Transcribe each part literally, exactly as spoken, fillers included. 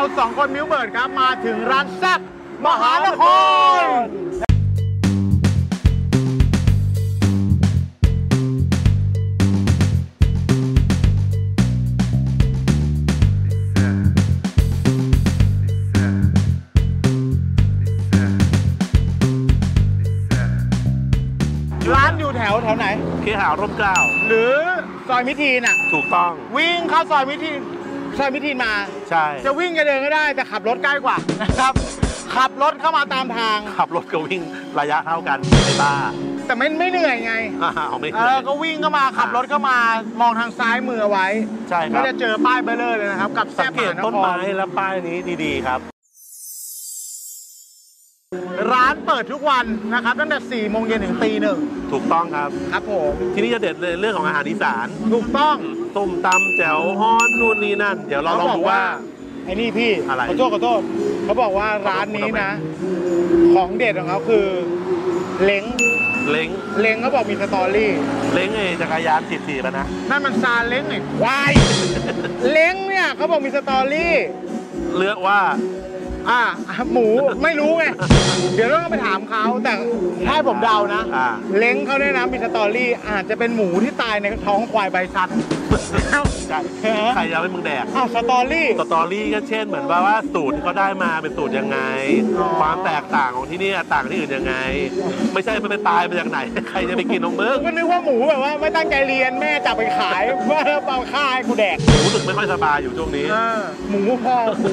สองคนมิวเบิร์ดครับมาถึงร้านแซ่บมหานครร้านอยู่แถวแถวไหนเคหะร่มเกล้าหรือซอยมิตรทีนอ่ะถูกต้องวิ่งเข้าซอยมิตรทีนซอยมิตรทีนมาใช่จะวิ่งจะเดินก็ได้แต่ขับรถใกล้กว่านะครับขับรถเข้ามาตามทางขับรถก็วิ่งระยะเท่ากันไอ้บ้าแต่ไม่ไม่เหนื่อยไงเออก็วิ่งเข้ามาขับรถเข้ามามองทางซ้ายมือไว้ใช่ครับก็จะเจอป้ายเบลเลอร์เลยนะครับกับแซ่บมหานครต้นไม้และป้ายนี้ดีๆครับร้านเปิดทุกวันนะครับตั้งแต่สี่โมงเย็นถึงตีหนึ่งถูกต้องครับครับผมที่นี่จะเด็ดเลยเรื่องของอาหารอีสานถูกต้องต้มตำแจ่วฮ้อนนู่นนี่นั่นเดี๋ยวเราลองดูว่าไอ้นี่พี่อะไรขอโทษขอโทษเขาบอกว่าร้านนี้นะของเด็ดของเขาคือเล้งเล้งเล้งเขาบอกมีสตอรี่เล้งไอ้จักรยานสิบสี่แล้วนะนั่นมันซาเล้งไงควายเล้งเนี่ยเขาบอกมีสตอรี่เลือกว่าอ่าหมูไม่รู้ไงเดี๋ยวต้องไปถามเขาแต่ถ้าผมเดานะเล้งเขาเนี่ยนะมีสตอรี่อาจจะเป็นหมูที่ตายในท้องควายใบซัดใครจะเป็นมึงแดกอ้าวสตอรี่สตอรี่ก็เช่นเหมือนว่าว่าสูตรที่เขาได้มาเป็นสูตรยังไงความแตกต่างของที่นี่ต่างที่อื่นยังไงไม่ใช่มันเป็นตายมาจากไหนใครจะไปกินของมึงก็นึกว่าหมูแบบว่าไม่ตั้งใจเรียนแม่จับไปขายเพื่อเอาค่าให้กูแดกรู้สึกไม่ค่อยสบายอยู่ช่วงนี้หมูพ่อกู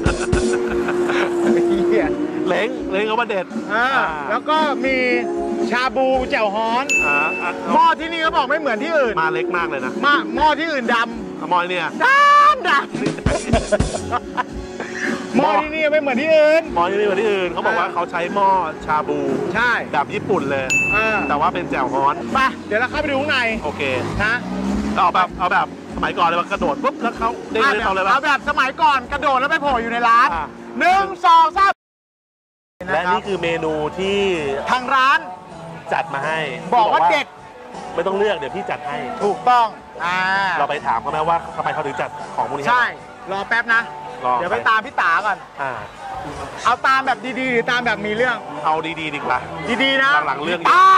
เล้งเล้งเขามาเด็ดแล้วก็มีชาบูแจ่วฮ้อนหม้อที่นี่เขาบอกไม่เหมือนที่อื่นมาเล็กมากเลยนะมาหม้อที่อื่นดำหม้อเนี่ยดำดำหม้อที่นี่ไม่เหมือนที่อื่นหม้อที่นี่เหมือนที่อื่นเขาบอกว่าเขาใช้หม้อชาบูใช่แบบญี่ปุ่นเลยแต่ว่าเป็นแจ่วฮ้อนไปเดี๋ยวเราเข้าไปดูข้างในโอเคนะเอาแบบเอาแบบสมัยก่อนเลยว่ากระโดดปุ๊บแล้วเขาเด้งเลยเขาเลยเอาแบบสมัยก่อนกระโดดแล้วไปโผล่อยู่ในร้านหนึ่งสองสามและนี่คือเมนูที่ทางร้านจัดมาให้บอกว่าเด็ดไม่ต้องเลือกเดี๋ยวพี่จัดให้ถูกต้องอ่าเราไปถามเขาไหมว่าทำไมเขาถึงจัดของพวกนี้ใช่รอแป๊บนะเดี๋ยวไปตามพี่ตาก่อนอ่าเอาตามแบบดีๆหรือตามแบบมีเรื่องเอาดีๆดีกว่าดีๆนะหลังๆเรื่องตา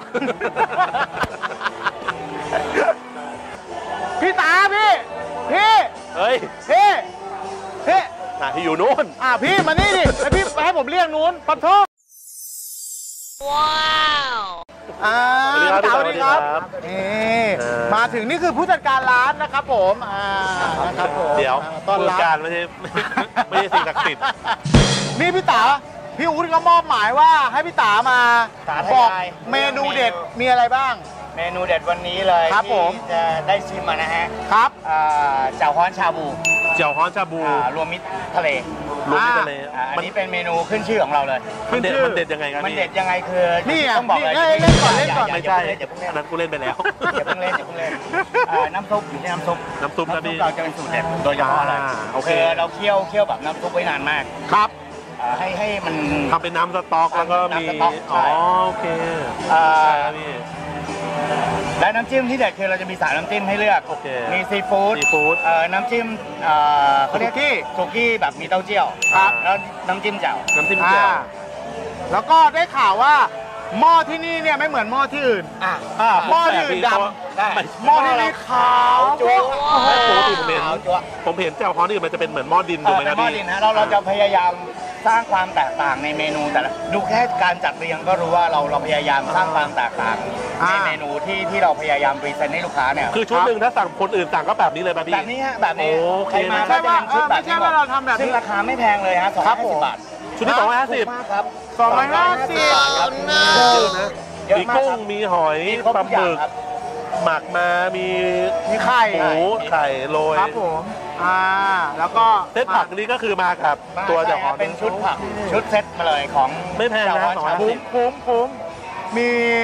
พี่ตาพี่พี่เฮ้ยพี่พี่น่ะที่อยู่นู้นอ่าพี่มานี่ดิแล้วพี่ให้ผมเรียกนู้นปะโทษว้าวอ่าพี่ตาสวัสดีครับนี่มาถึงนี่คือผู้จัดการร้านนะครับผมอ่านะครับผมเดี๋ยวผู้จัดการไม่ใช่ไม่ใช่สิ่งศักดิ์สิทธิ์นี่พี่ตาพี่อุ้นก็มอบหมายว่าให้พี่ตามาบอกเมนูเด็ดมีอะไรบ้างเมนูเด็ดวันนี้เลยที่จะได้ชิมมานะฮะครับแจ่วฮ้อนชาบูแจ่วฮ้อนชาบูรวมมิตรทะเลรวมมิตรทะเลอันนี้เป็นเมนูขึ้นชื่อของเราเลยมันเด็ดมันเด็ดยังไงครับมันเด็ดยังไงคือนี่ต้องบอกเลยเล่นก่อนเล่นก่อนไม่ใช่อันนั้นกูเล่นไปแล้วอย่าเพิ่งเล่นอย่าเพิ่งเล่นน้ำซุปอยู่ที่น้ำซุปน้ำซุปนะพี่เราจะเป็นสูตรเด็ดโดยเฉพาะเลยโอเคเราเคี่ยวเคี่ยวแบบน้ำซุปไว้นานมากครับให้ให้มันทำเป็นน้ำสต๊อกแล้วก็มีอ๋อโอเคพี่และน้ำจิ้มที่เด็ดคือเราจะมีสามน้ำจิ้มให้เลือกมีซีฟู้ดน้ำจิ้มเขาเรียกที่สุกี้แบบมีเต้าเจี้ยวแล้วน้ำจิ้มแจ่วน้ำจิ้มแจ่วแล้วก็ได้ข่าวว่าหม้อที่นี่เนี่ยไม่เหมือนหม้อที่อื่นหม้อที่อื่นดำหม้อที่นี่ขาวจั๊วปกติผมเห็นผมเห็นแจ่วฮ้อนนี่มันจะเป็นเหมือนหม้อดินถูกไหมครับพี่หม้อดินนะเราเราจะพยายามสร้างความแตกต่างในเมนูแต่ละดูแค่การจัดเรียงก็รู้ว่าเราเราพยายามสร้างความแตกต่างในเมนูที่ที่เราพยายามพรีเซนต์ให้ลูกค้าเนี่ยคือชุดหนึ่งถ้าสั่งคนอื่นสั่งก็แบบนี้เลยป่ะพี่แบบนี้ฮะแบบนี้ใครมาไม่ใช่ว่าไม่ใช่ว่าเราทำแบบซึ่งราคาไม่แพงเลยฮะสองร้อยห้าสิบบาทชุดที่สองร้อยห้าสิบครับสองร้อยห้าสิบเยอะนะมีกุ้งมีหอยปลาหมึกหมักมามีมีไข่หมูไข่โรยครับผมอ่าแล้วก็เซตผักนี้ก็คือมากับตัวแจ่วฮ้อนเป็นชุดผักชุดเซตมาเลยของไม่แพงนะสองร้อยห้าสิบคุ้มคุ้มมี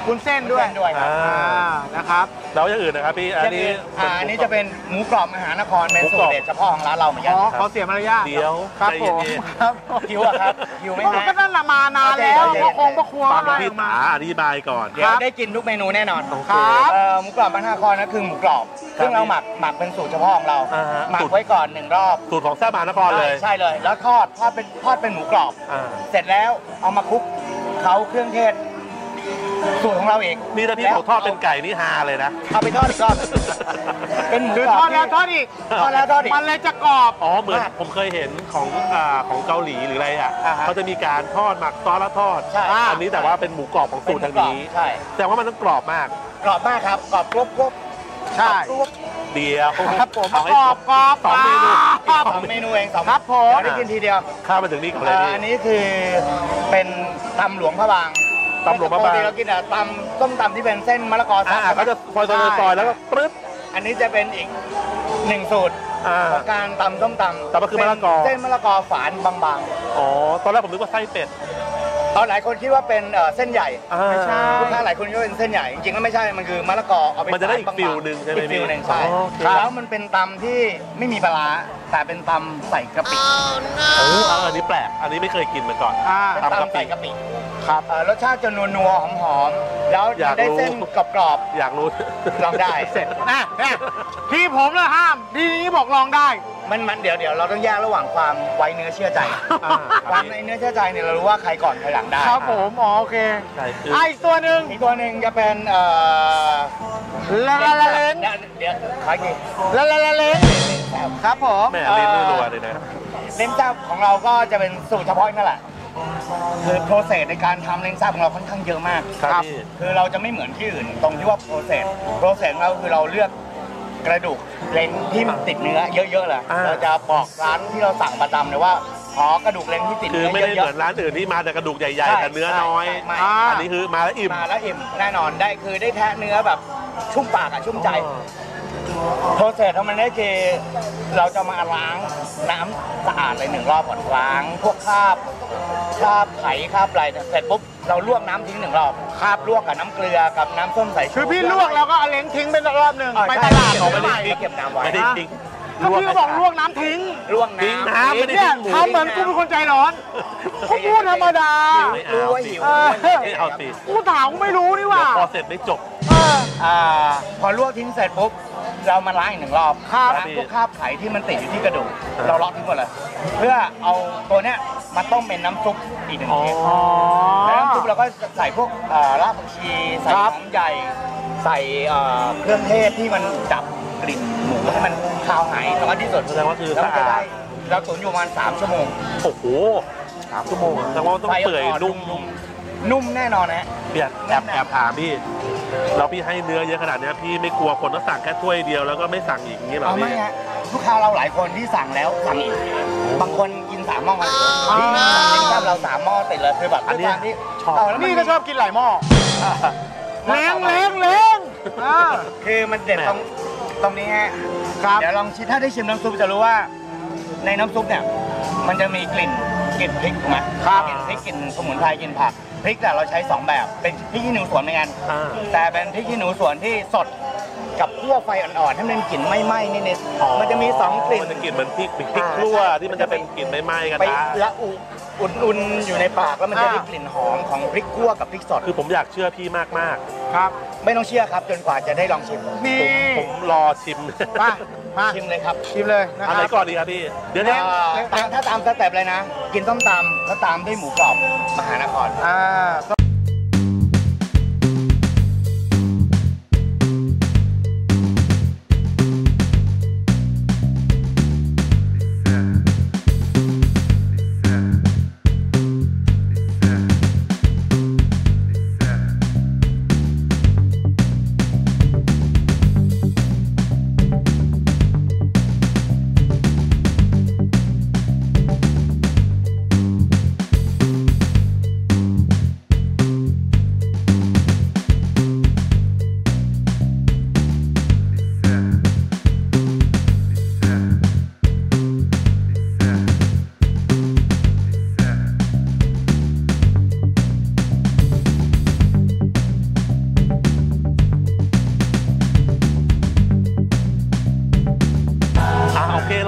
วุ้นเส้นด้วยด้วยครับอ่าอ่านะครับแล้วอย่างอื่นนะครับพี่อันนี้อ่าอันนี้จะเป็นหมูกรอบมหานครเป็นสูตรเด็ดเฉพาะของร้านเราเหมือนกัอ๋นอขอเสียมารยาทเดี๋ยวครับใจผมเย็นครับหิวอะครับหิวไหมฮะก็นั่นน่ะมานานแล้วใจเย็นพระคงพระครัวๆฟังอะไรพี่ออกมาถาอธิบายก่อนเดี๋ยวได้กินทุกเมนูแน่นอนโอเคครับเอ่อหมูกรอบมหานครนั่นคือหมูกรอบครับซึ่งเราหมักหมักเป็นสูตรเฉพาะของเราอ่าฮะหมักไว้ก่อนหนึ่งรอบสูตรของแซ่บมหานครเลยใช่เลย แล้วทอดทอดเป็นทอดเป็นหมูกรอบอ่าเสร็จแล้วเอามาคลุกเขาเครื่องเทศสูตรของเราเองนี่ถ้าพี่บอกทอดเป็นไก่นี่ฮาเลยนะเอาไปทอดอีกรอบเป็นหมูคือกรอบทอดแล้วทอดอีกทอดแล้วทอดอีกมันเลยจะกรอบอ๋อเหมือนผมเคยเห็นของอ่าของเกาหลีหรืออะไรอ่ะอ่าฮะเขาจะมีการทอดหมักซอสแล้วทอดใช่อันนี้แต่ว่าเป็นหมูกรอบของสูตรทางนี้ใช่แต่ว่ามันต้องกรอบมากกรอบมากครับกรอบกรุบกรุบใช่กรอบกรุบเดียวครับผมเอาให้กรอบกรอบสองเมนูกรอบสองเมนูเองสองครับผมเดี๋ยวได้กินทีเดียวข้ามมาถึงนี่ก่อนเลยอ่าพี่อันนี้คือเป็นตำหลวงพระบางตำหลวงพระบางปกติเรากินอะตำต้มตำที่เป็นเส้นมะละกอสัอ่าบเขาจะซอยซอยซอยแล้วก็ปรึ๊ดอันนี้จะเป็นอีกหนึ่งสูตรอ่าของการตำต้มตำแต่มันคือมะละกอเส้นมะละกอฝานบางอ๋อตอนแรกผมนึกว่าไส้เป็ดๆตอนหลายคนคิดว่าเป็นเอ่อเส้นใหญ่อ่าไม่ใช่ลูกค้าหลายคนคิดว่าเป็นเส้นใหญ่จริงๆแล้วไม่ใช่มันคือมะละกอเอาไปมันจะได้อีกฝาบางๆฟิลหนึ่งใช่ไหมอีกฟิลพี่หนึ่งใช่อ๋อโอเคแล้วมันเป็นตำที่ไม่มีปลาร้าแต่เป็นตำใส่กะปิโอ้เอาอันนี้แปลก อันนี้ไม่เคยกินมาก่อนอ่าเป็นตำกะปิตำใส่กะปิครับเอ่อรสชาติจะนัวๆหอมๆแล้วอยากได้รู้เส้นกรอบอยากรู้ๆลองได้เสร็จนะนะที่ผมนะห้ามที่นี้บอกลองได้มันมันเดี๋ยวเดี๋ยวเราต้องแยกระหว่างความไว้เนื้อเชื่อใจอ่าความในเนื้อเชื่อใจเนี่ยเรารู้ว่าใครก่อนใครหลังได้ครับผมอ๋อโอเคใช่คือไอะอีกตัวหนึ่งอีกตัวหนึ่งจะเป็นเอ่อละละละเลนเดี๋ยวเดี๋ยวขออีกทีละละละเลนครับผมแม่ลิ้นรัวๆเลยนะเลนส์แซ่บของเราก็จะเป็นสูตรเฉพาะนั่นแหละคือโปรเซสในการทำเลนส์แซ่บของเราค่อนข้างเยอะมากครับพี่คือเราจะไม่เหมือนที่อื่นตรงที่ว่าโปรเซสโปรเซสของเราคือเราเลือกกระดูกเลนส์ที่มันติดเนื้อเยอะๆเลยอ่าเราจะบอกร้านที่เราสั่งประจำเลยว่าขอกระดูกเลนส์ที่ติดคือเนื้อไม่ได้เยเหมือะอนร้านอื่นที่มาแต่กระดูกใหญ่ใช่ๆแต่เนื้อน้อยใช่ไม่อ่าอันนี้คือมาแล้วอิ่มๆมาแล้วอิ่มแน่นอนได้คือได้แทะเนื้อแบบชุ่มปากอะชุ่มใจ โปรเซสของมันก็คือเราจะมาล้างน้ำสะอาดเลยหนึ่งรอบก่อนล้างพวกคราบคราบไขคราบอะไรเนี่ยเสร็จปุ๊บเราลวกน้ำทิ้งหนึ่งรอบคราบลวกกับน้ำเกลือกับน้ำส้มสายชูคือพี่ลวกแล้วก็เอาเล้งทิ้งไปรอบหนึ่งอ่ไปใช่ตลาดเก็บของไว้ใหม่เก็บน้ำไว้ไม่ได้ทิ้งก็พี่ก็บอกลวกน้ำทิ้งลวกทิ้งน้ำน้ำไม่ได้เนี่ยทำเหมือนกูเป็นคนใจร้อนกูพูดธรรมดาไม่เอารู้ว่าหิวเออไม่เอาสิกูถามกูไม่รู้นี่หว่าพอเสร็จไม่จบเอออ่าพอลวกทิ้งเสร็จปุ๊บเรามาล้างอีกหนึ่งรอบครับล้างพวกคราบไขที่มันติดอยู่ที่กระดูกอ่าเราเลาะทิ้งหมดเลย เพื่อเอาตัวเนี้ยมาต้มเป็นน้ำซุปอีกหนึ่งอ๋อทีอ๋อแล้วน้ำซุปเราก็ใส่พวกเอ่อรากผักชี ใส่คหรัอบ มใหญ่ ใส่เอ่อเครื่องเทศที่มันดับกลิ่นหมูให้มันคาวหายน้อยที่สุดแสดงว่าคือแล้วมันจะสะอาดได้เราตุ๋นอยู่ประมาณสามชั่วโมงโอ้โหสามชั่วโมงแสดงว่าต้องเปื่อยนุ่มนุ่มแน่นอนนะฮะเปียกแอบแอบถามพี่แล้วพี่ให้เนื้อเยอะขนาดเนี้ยพี่ไม่กลัวคนก็สั่งแค่ถ้วยเดียวแล้วก็ไม่สั่งอีกอย่างนี้เหรอเอาไม่พี่ฮะลูกค้าเราหลายคนที่สั่งแล้วสั่งอีก บางคนกินสามหม้อกันที่สั่งเล้งแซ่บเราสามหม้อติดเลยคือแบบอันเนี้ยด้วยความที่ชอบเแล้วมันี่ก็ชอบกินหลายหม้อเล้งเล้งเล้งอ่าคือมันเด็ดตรงตรงนี้ฮะครับเดี๋ยวลองชิมถ้าได้ชิมน้ำซุปจะรู้ว่า ในน้ำซุปเนี่ยมันจะมีกลิ่นกลิ่นพริกถูกไหมครับกลิ่นพริกกลิ่นสมุนไพรกลิ่นผักพริกแต่เราใช้สองแบบเป็นพริกขี้หนูสวนเหมือนกันอ่าแต่เป็นพริกขี้หนูสวนที่สดกับคั่วไฟอ่อนๆให้มันกลิ่นไหม้ๆนิดอ๋อๆมันจะมีสองกลิ่นมันจะกลิ่นเหมือนพริกพริกครัวที่มันจะเป็นกลิ่นไหม้ๆกระไปทะละอุอุ่นๆอยู่ในปากแล้วมันจะได้อ่ากลิ่นหอมของพริกคั่วกับพริกสดคือผมอยากเชื่อพี่มากครับไม่ต้องเชื่อครับจนกว่าจะได้ลองชิมนี่ๆ ผมผมรอชิมมามาชิมเลยครับชิมเลยนะอันคไหนรับก่อนดีครับพี่ เดี๋ยวเอ่นี้อตามถ้าตามสเต็ปเลยนะ กินส้มตำแล้วตามด้วยหมูกรอบมหานครอ่า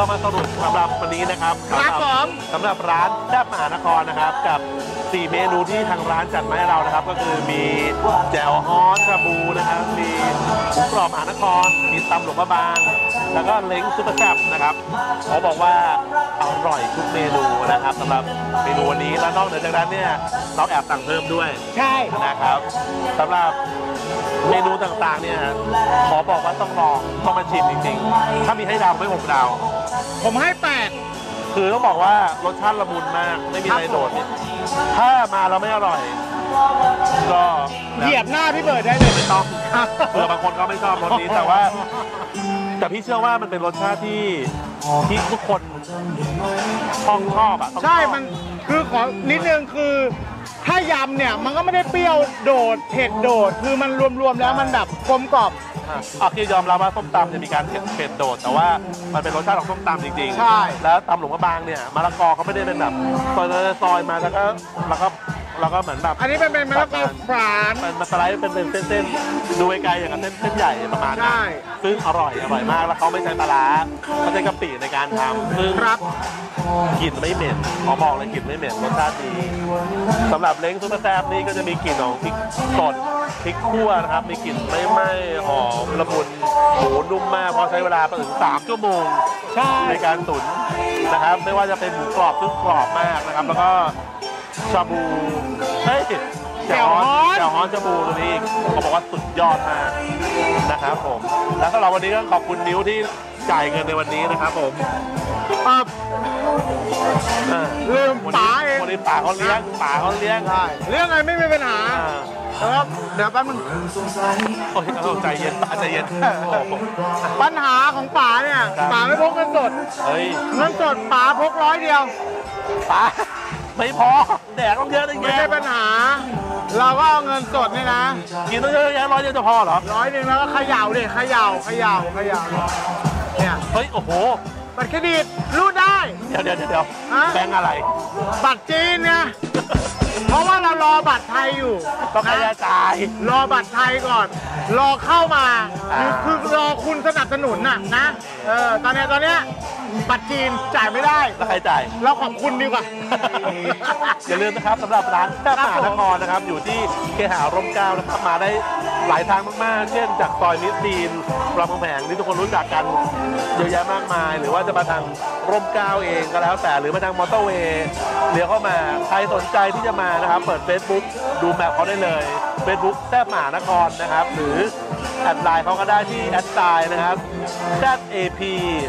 เรามาสรุปสำหรับวันนี้นะครับครับผมสำหรับร้านแซ่บมหานครนะครับกับสี่เมนูที่ทางร้านจัดมาให้เรานะครับ ก็คือมีแจ่วฮ้อนชาบูนะครับมีหมูกรอบมหานครมีตำหลวงพระบางแล้วก็เล้งซุปเปอร์แซ่บนะครับเขาบอกว่าอร่อยทุกเมนูนะครับสำหรับเมนูวันนี้แล้วนอกเหนือจากนั้นเนี่ยเราแอบสั่งเพิ่มด้วยใช่นะครับสำหรับเมนูต่างๆเนี่ยขอบอกว่าต้องลองต้องมาชิมจริงๆถ้ามีให้ดาวไม่หกดาวผมให้แปดคือต้องบอกว่ารสชาติละมุนมากไม่มีอะไรโดดเนี่ยถ้ามาแล้วไม่อร่อยก็เหยียบหน้าพี่เบิร์ดได้เลยไม่ต้องเผื่อบางคนก็ไม่ชอบรสนี้แต่ว่าแต่พี่เชื่อว่ามันเป็นรสชาติที่ที่ทุกคนต้องชอบอ่ะต้องชอบใช่มันคือขอนิดนึงคือถ้ายำเนี่ยมันก็ไม่ได้เปรี้ยวโดดเผ็ดโดดคือมันรวมๆแล้วมันแบบกลมกล่อมอ่ะโอเคยอมรับว่าส้มตำจะมีการเผ็ดเผ็ดโดด แต่ว่ามันเป็นรสชาติของส้มตำจริงๆใช่แล้วตำหลวงพระบางเนี่ยมะละกอเขาไม่ได้เป็นแบบซอยซอยมาแล้วก็แล้วก็แล้วก็เหมือนแบบอันนี้เป็นเป็นมะละกอฝานมันมาสไลด์เป็นเป็นเส้นๆดูไกลๆอย่างกับเส้นเส้นใหญ่ประมาณใช่นั้นซึ่งอร่อยอร่อยมากแล้วเขาไม่ใช้ปลาร้าเขาใช้กะปิในการทำซึ่งครับกลิ่นไม่เหม็นขอบอกเลยกลิ่นไม่เหม็นรสชาติดีสำหรับเล้งซุปเปอร์แซ่บนี่ก็จะมีกลิ่นของพริกสดพริกคั่วนะครับมีกลิ่นไม่ไหม้หอมละมุนหมูนุ่มมากเพราะใช้เวลาไปถึงสามชั่วโมงใช่ในการตุ๋นนะครับไม่ว่าจะเป็นหมูกรอบซึ่งกรอบมากนะครับแล้วก็ชาบูเฮ้ยแจ่วฮ้อนแจ่วฮ้อนชาบูตัวนี้เขาบอกว่าสุดยอดมากนะครับผมและสำหรับวันนี้ก็ขอบคุณมิ้วที่จ่ายเงินในวันนี้นะครับผมอ่ะอ่าลืมป๋าเองวันนี้ป๋าเขาเลี้ยงป๋าเขาเลี้ยงใช่เรื่องอะไรไม่มีปัญหาอ่าครับเดี๋ยวแป๊บนึงโอ้ยเอาใจเย็นป๋าใจเย็นโอ้โหปัญหาของป๋าเนี่ยครับป๋าไม่พกเงินสดเฮ้ยเงินสดป๋าพกร้อยเดียวป๋าไม่พอแดกต้องเยอะเลยไม่แกใช่ปัญหา เราก็เอาเงินสดนี่นะกินต้องเยอะแยะร้อยเดียวจะพอเหรอร้อยหนึ่งแล้วก็เขย่าดิเขย่าเขย่าเขย่าเนี่ยเฮ้ยโอ้โหบัตรเครดิตรูดได้เดี๋ยวเดี๋ยวเดี๋ยวฮะแบงค์อะไรบัตรจีนไงเพราะว่าเรารอบัตรไทยอยู่ต้องใครจะจ่ายรอบัตรไทยก่อน รอเข้ามาอ่าคือคือรอคุณสนับสนุนน่ะนะเออตอนเนี้ยตอนเนี้ยบัตรจีนจ่ายไม่ได้แล้วใครจ่ายเราขอบคุณดีกว่าอย่าลืมนะครับสำหรับร้านแซ่บมหานครนะครับอยู่ที่เคหาร่มเกล้านะครับมาได้หลายทางมากๆ เช่นจากซอยมิสซีนรามคำแหงที่ทุกคนรู้จักกันเยอะแยะมากมาย หรือว่าจะมาทางร่มเกล้าเองก็แล้วแต่หรือมาทางมอเตอร์เวย์เลี้ยวเข้ามาใครสนใจที่จะมานะครับเปิด Facebook ดูแมปเขาได้เลย Facebook แซ่บมหานครนะครับหรือแอดไลน์เขาก็ได้ที่แอดไซน์นะครับ Z A P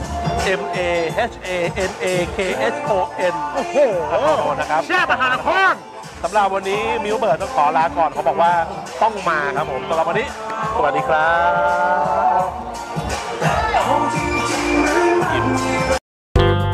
M A H A N A K H O N โอ้โหนะครับแช่ประหารครสำหรับวันนี้มิวเบิร์ดต้องขอลาก่อนเขาบอกว่าต้องมาครับผมสำหรับวันนี้สวัสดีครับ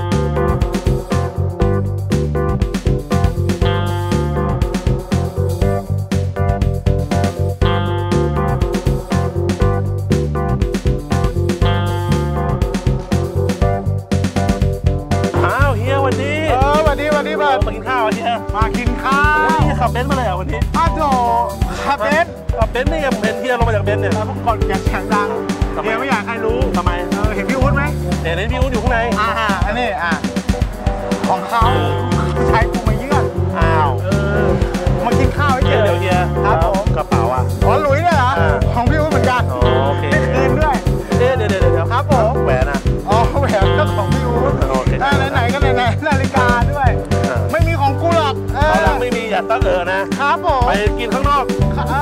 อ้าวเฮียวันนี้เออวันนี้วันนี้เบิร์ดมากินข้าวอ่ะเฮียมากินข้าวเฮียขับเบนซ์มาเลยเหรอวันนี้อ้าวโถขับเบนซ์ขับเบนซ์นี่ยังเป็นเฮียลงมาจากเบนซ์เนี่ยแล้วพวกคนอยากเสียงดังทำไมเดี๋ยวไม่อยากให้รู้ทำไมเออเห็นพี่อุ๊ดไหมเดี๋ยวนี้พี่อุ้นอยู่ข้างในอ่าอันนี้อ่ะของเขาใช้กูมาเยือนอ้าวเออมากินข้าวให้เฮีเจยอเดี๋ยวเฮียครับผมกระเป๋าอ่ะอ๋อหลุยเนี่ยเหรออ่าของพี่อุ๊ดเหมือนกันอ๋อโอเคได้คืนด้วยเอ๊ะเดี๋ยวเดี๋ยวเดี๋ยวครับผมแหวนอ่ะอ๋อแหวนก็ของพี่อุ๊ดโอเคอ่าไหนๆก็ไหนๆนาฬิกาด้วยอ่าไม่มีของกูหรอกเอตอนหลังอไม่มีอย่าตั้งเออนะครับผมไปกินข้างนอกอ่า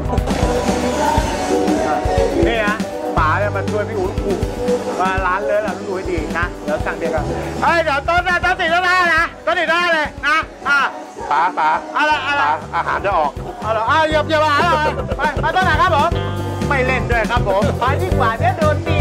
นี่นะป๋าเนี่ยมาช่วยพี่อุ๊ดกูว่าร้านเลยล่ะต้องดูให้ดีนะเดี๋ยวสั่งเด็กอ่ะเฮ้ยเดี๋ยวต้นนะต้นติดแล้วได้นะต้นติดได้เลยนะอ่ะป๋าป๋าอะไรอะไรป๋าอาหารจะออกเอาเหรออ้าวเหยียบเหยียบหาเลยไปไปต้นไหนครับผมไม่เล่นด้วยครับผมไปดีกว่าเดี๋ยวโดนตี